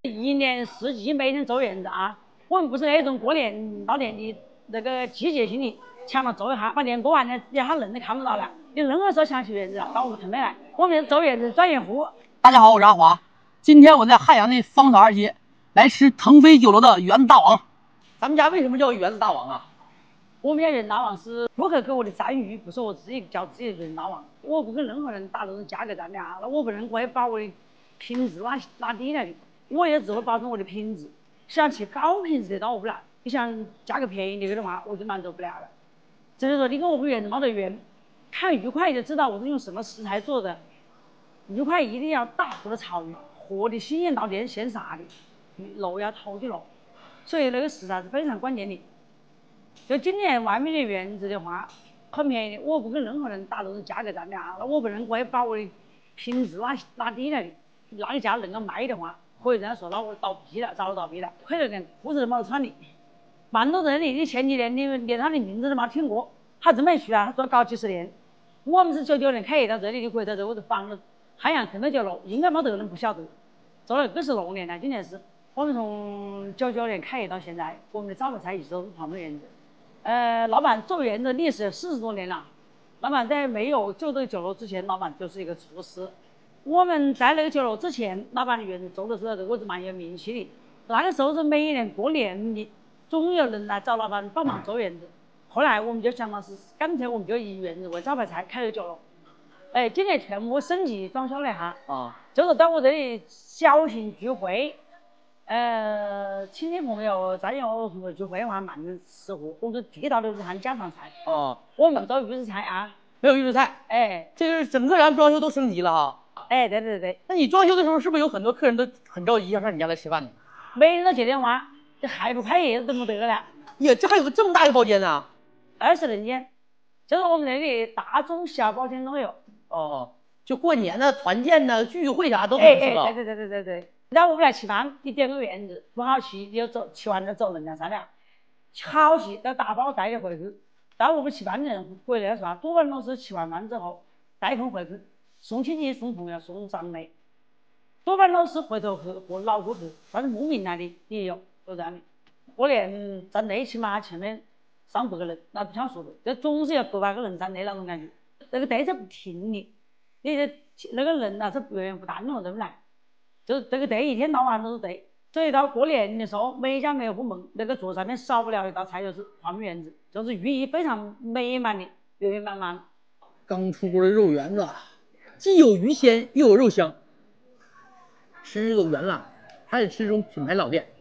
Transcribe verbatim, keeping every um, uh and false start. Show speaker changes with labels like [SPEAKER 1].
[SPEAKER 1] 一年四季每天走园子啊，我们不是那种过年到年的那个季节性的，抢了走一下，把年过完了，也他人都看不到了。你任何时候想去园子，到我们村里来，我们走园子专业户。
[SPEAKER 2] 大家好，我是阿华，今天我在汉阳的芳草二街来吃腾飞酒楼的园子大王。咱们家为什么叫园子大王啊？
[SPEAKER 1] 我们家园大王是顾客给我的赞誉，不是我自己叫自己的园大王。我不跟任何人打这种价格战的啊，那我不能会把我的品质拉拉低来的。我也只会保证我的品质，想吃高品质的到我不来，你想价格便宜的的话，我就满足不了了。所以说，你跟我们园子冒得缘，看愉快就知道我是用什么食材做的。愉快一定要大湖的草鱼，活的新鲜到底是现杀的，肉要头的肉，所以那个食材是非常关键的。就今年外面的园子的话，很便宜的，我不跟任何人打这种价格战的啊，那我不能会把我的品质拉拉低来的，那个价能够卖的话，可以这样说，那我倒闭了，早倒闭了，亏了点，裤子都没得穿的。蛮多人的，你前几年你连他的名字都没听过，他真没去啊，他做搞几十年。我们是九九年开业到这里的，可以在这我就放了汉阳腾飞酒楼，应该没得人不晓得。做了二十六年了，今年是我们从九九年开业到现在，我们的招牌菜一直都是黄焖园子。呃，老板做园子历史有四十多年了。老板在没有就这个酒楼之前，老板就是一个厨师。我们在那个酒楼之前，老板的园子做的是这个我是蛮有名气的。那个时候是每一年过年的，总有人来找老板帮忙做园子。后来我们就想到是，干脆我们就以园子为招牌菜开了酒楼。哎，今年全部升级装修了一下啊，就是到我这里小型聚会，呃，亲戚朋友、战友朋友聚会的话，蛮适合。我们地道的是喊家常菜哦，我们不做预制菜啊，
[SPEAKER 2] 没有预制菜。
[SPEAKER 1] 哎，
[SPEAKER 2] 这个整个咱装修都升级了哈。
[SPEAKER 1] 哎，对对对。
[SPEAKER 2] 那你装修的时候是不是有很多客人都很着急要上你家来吃饭呢？
[SPEAKER 1] 每人都接电话，这还不开业都没得了。
[SPEAKER 2] 耶，这还有个这么大的包间呢？
[SPEAKER 1] 二十人间，就是我们那里大中小包间都有。
[SPEAKER 2] 哦，就过年的团建的聚会啥都很
[SPEAKER 1] 适合。哎哎，对对对对对对。然后我们来吃饭，你点个园子，不好吃你就走，吃完就走人家三两。好吃要打包带的回去。但我们吃饭的人回来说，多半都是吃完饭之后带空回去，送亲戚、送朋友、送长辈，多半都是回头客和老顾客，但是慕名来的也有，都这样的。过年站内起码前面上百个人，那不像说的，这总是有百把个人站内那种感觉。那个队是不停的，你这那个人啊是源源不断的人来，就是这个队一天到晚都是队。所以到过年的时候，每家每个部门那个桌上面少不了一道菜，就是黄焖园子，就是寓意非常美满的，圆圆满满。
[SPEAKER 2] 刚出锅的肉圆子，既有鱼鲜又有肉香，吃这个圆了还得吃这种品牌老店。